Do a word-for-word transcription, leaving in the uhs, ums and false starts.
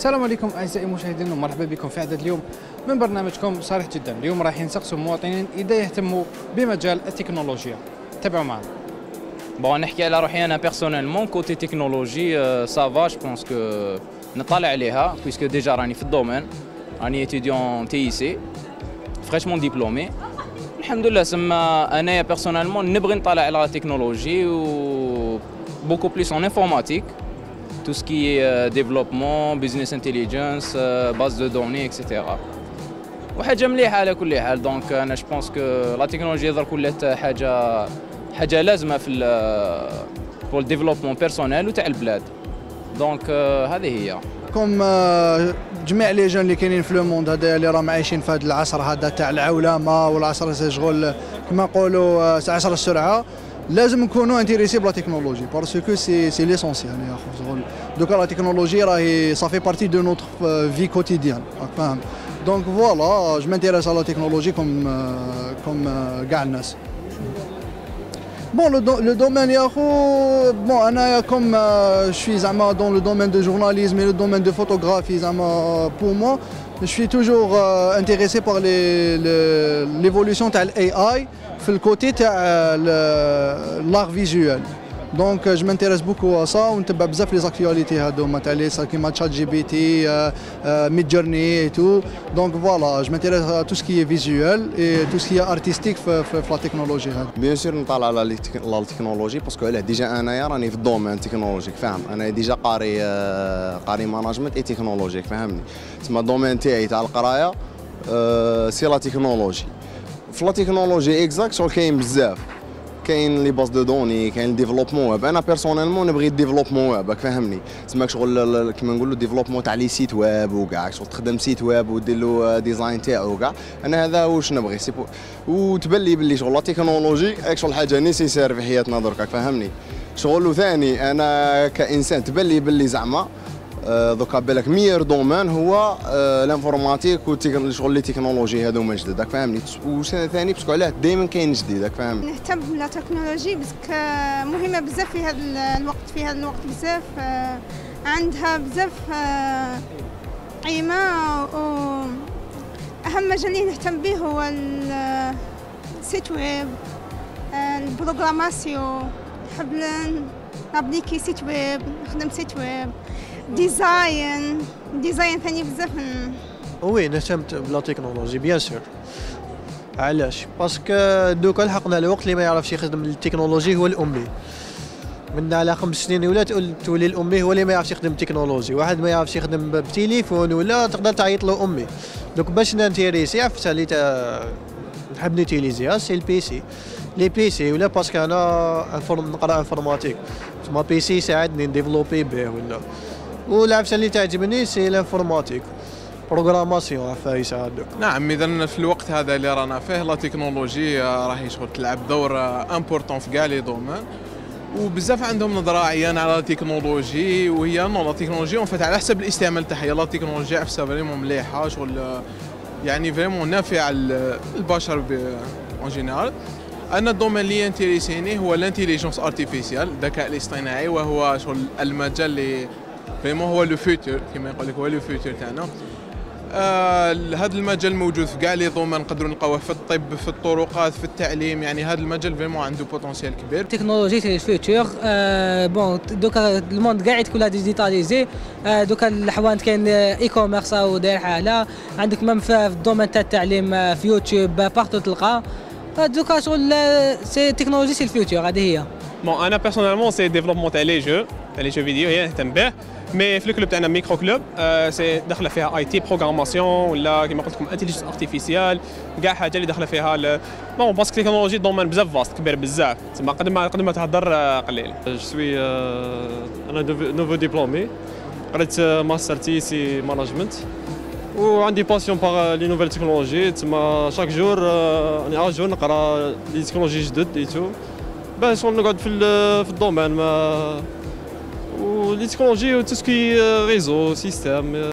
السلام عليكم اعزائي المشاهدين ومرحبا بكم في عدد اليوم من برنامجكم صريح جدا. اليوم رايحين نسقسوا المواطنين اذا يهتموا بمجال التكنولوجيا. تابعوا معنا. بون نحكي على روحي انا بيرسونيلمون كوتي تكنولوجي سافا جو بونس كو نطلع عليها بويسكو ديجا راني في الدومين، راني اتيديون تي اي سي فريشمون ديبلومي. الحمد لله سما انايا بيرسونيلمون نبغي نطلع على التكنولوجي و بوكو بليس اون انفورماتيك tout ce qui est euh, développement, business intelligence, euh, base de données, et cetera. وحاجة مليحة على كل حال. دونك أنا جو بونس كو لا تكنولوجيا درك ولات حاجة حاجة لازمة في pour le développement personnel وتاع البلاد. دونك هذه هي. كوم جميع لي جون اللي كاينين في لو موند هذا اللي راهم عايشين في هذا العصر هذا تاع العولمة والعصر شغل كما نقولوا عصر السرعة، لازم نكونوا انتريسي بلا تكنولوجي باسكو سي سي ليسونسيال يا اخو. دوكا لا تكنولوجي راهي صافي بارتي دو نوتر في كوتيديان، راك فاهم. دونك فوالا جو مانتيريس على لا تكنولوجي كوم كوم كاع الناس. بون لو دومين يا اخو، بون انايا كوم شوي زعما دون لو دومين دو جورناليزم اي لو دومين دو فوتوغرافي زعما بور موا je suis toujours euh, intéressé par l'évolution de l'A I في الكوتي تاع l'art visuel. دونك جو مانتيريس بوكو ا سا ونتبع بزاف لي زاكتواليتي هذوما تاع لي كيما تشات جي بي تي ميد جورني اي تو. دونك فوالا جو مانتيريس تو سكي فيزيوال اي تو سكي ارتستيك في لا تكنولوجي هذه. بيان سور نطالع على لا تكنولوجي باسكو علاه ديجا انايا راني في الدومين تكنولوجيك، فاهم. انا ديجا قاري قاري ماناجمنت اي تكنولوجيك، فهمني. تسمى الدومين تاعي تاع القرايه سي لا تكنولوجي. في لا تكنولوجي اكزاكت شغل كاين بزاف، كاين لي باز دو دوني، كاين ديفلوبمون ويب. انا بيرسونيلمون نبغي ديفلوبمون ويب، راك فاهمني. تسمى شغل كيما نقولوا ديفلوبمون تاع لي سيت ويب وكاع، شغل تخدم سيت ويب ودير له ديزاين تاعو وكاع. انا هذا واش نبغي سي وتبان لي باللي شغل لا تكنولوجي شغل حاجه نيسيسير في حياتنا درك، راك فاهمني. شغل ثاني انا كانسان تبان لي باللي زعما دوكا بالك ميور دومين هو الانفورماتيك وشغل لي تكنولوجي هذوما جدد، راك فاهمني. وثاني باسكو علاه دائما كاين جديد، راك فاهم. نهتم بالتكنولوجي باسكو مهمه بزاف في هذا الوقت، في هذا الوقت بزاف عندها بزاف قيمه. واهم مجال اللي نهتم به هو السيت ويب، البروغراماسيون. نحب نابليكي سيت ويب، نخدم سيت ويب، ديزاين ديزاين ثاني بزاف. وي نهتمت بلا تكنولوجي بيان سور. علاش؟ باسكو دوكا لحقنا الوقت اللي ما يعرفش يخدم التكنولوجي هو الامي. من على خمس سنين ولا تولي الامي هو اللي ما يعرفش يخدم التكنولوجي. واحد ما يعرفش يخدم بتليفون ولا تقدر تعيط له امي. دوك باش نانتيريسي عرفت اللي نحب نيتيليزيها سي البيسي. لي بيسي ولا باسكو انا نقرا انفورماتيك، تما بيسي يساعدني نديفلوبي به ولا. والعفسه اللي تعجبني سي الانفورماتيك بروغراماسيون، عفا يساعدك. نعم، اذا في الوقت هذا اللي رانا فيه لا تكنولوجي راهي شغل تلعب دور امبورطون في كاع لي دومين، وبزاف عندهم نظره عيانه على التكنولوجي. وهي نو لا تكنولوجي اون فات على حسب الاستعمال تاعها. لا تكنولوجي عفسه فريمون مليحه، شغل يعني فريمون نافعه للبشر اون جينيرال. انا الدومين اللي انتريسيني هو الانتيليجنس ارتيفيسيال، الذكاء الاصطناعي، وهو شغل المجال اللي فريمون هو لو فيوتور كيما يقول لك، هو لو فيوتور تاعنا. آه هذا المجال موجود في كاع لي دومين، نقدروا نلقاوه في الطب، في الطرقات، في التعليم. يعني هذا المجال فريمون عنده بوتونسيال كبير. التكنولوجي سي الفيوتور. آه بون دوكا الموند كاع كلها ديجيتاليزي. آه دوكا الحوانت كاين اي كوميرس او داير حاله. عندك ميم في الدومين تاع التعليم في يوتيوب بارتو تلقى. دوكا شغل سي تكنولوجي سي الفيوتور، هذه هي. بون انا بيرسونيلمون سي ديفلوبمون تاع لي جو تاع لي جو فيديو هي نهتم به. مي في الكلوب تاعنا ميكرو كلوب آه سي داخله فيها اي تي بروغراماسيون ولا كيما قلت لكم انتيليجنس ارتيفيسيال، كاع حاجه اللي داخله فيها. بون باسكو تكنولوجي دومين بزاف فاست كبير بزاف، تسمى قد ما قد ما تهضر قليل. جو سوي انا نوفو ديبلومي، قريت ماستر تي سي مانجمنت، وعندي باسيون باغ لي نوفيل تكنولوجي. تسمى شاك جور راني ا جور نقرا لي تكنولوجي جدد اي تو باش نقعد في في الدومين ما ولي تكنولوجي و تو سكي ريزو سيستيم.